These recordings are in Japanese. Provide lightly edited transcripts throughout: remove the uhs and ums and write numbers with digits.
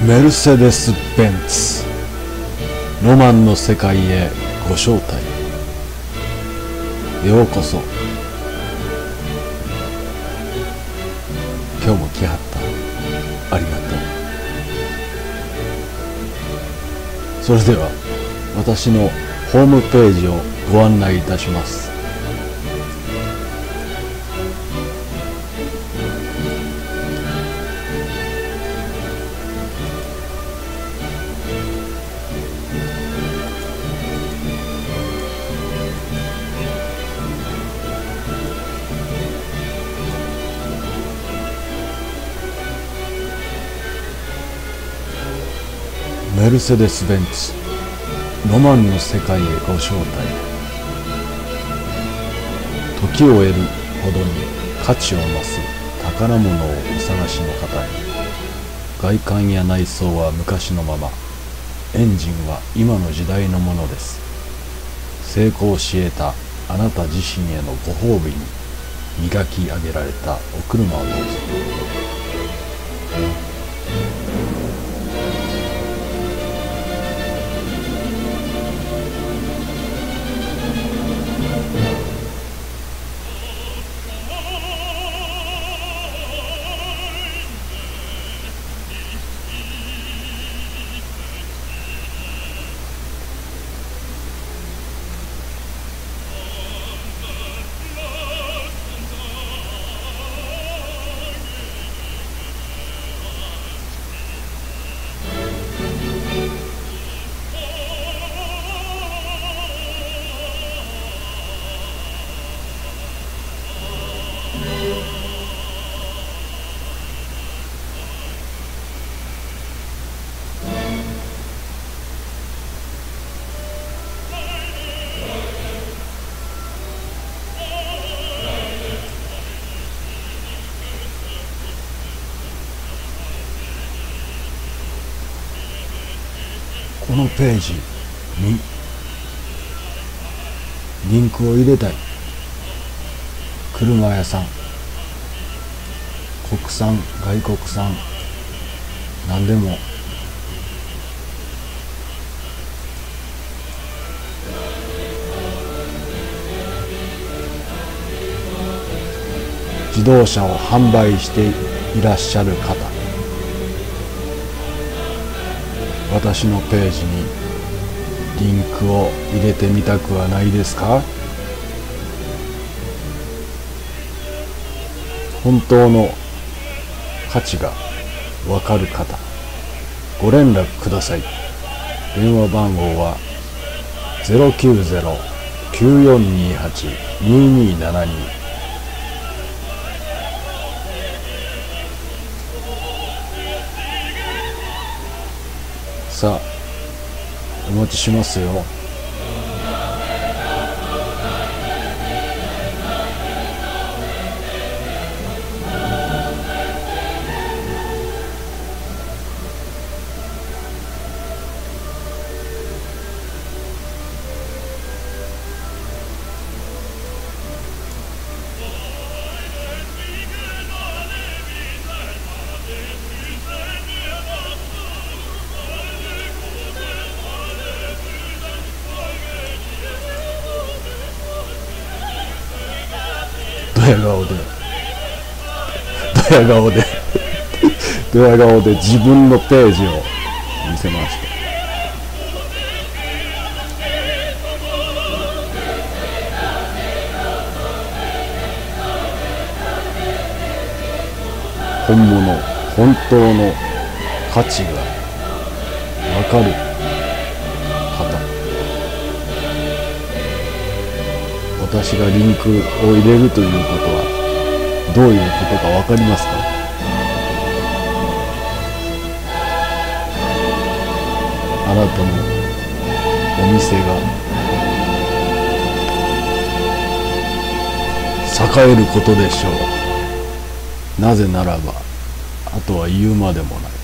メルセデス・ベンツ、ロマンの世界へご招待。ようこそ。今日も来はった。ありがとう。それでは私のホームページをご案内いたします。メルセデス・ベンツ、ロマンの世界へご招待。時を得るほどに価値を増す宝物をお探しの方に、外観や内装は昔のまま、エンジンは今の時代のものです。成功し得たあなた自身へのご褒美に磨き上げられたお車をどうぞ。このページにリンクを入れたい。車屋さん、国産外国産何でも自動車を販売していらっしゃる方、私のページにリンクを入れてみたくはないですか？本当の価値がわかる方、ご連絡ください。電話番号は 090-9428-2272。さあ、お待ちしますよ。ドヤ顔で自分のページを見せました。本当の価値がわかる方、私がリンクを入れるということはどういうことかわかりますか？あなたのお店が栄えることでしょう。なぜならば、あとは言うまでもないです。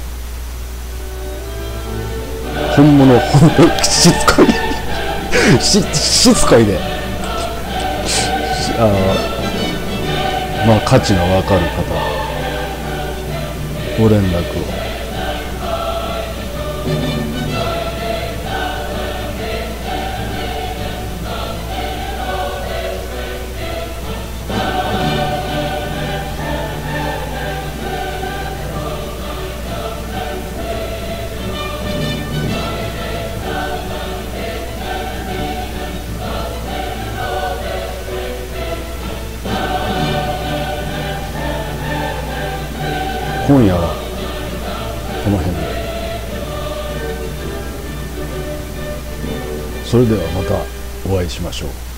本物しつこいしつこいで、まあ価値のわかる方、ご連絡を今夜はこの辺で。それではまたお会いしましょう。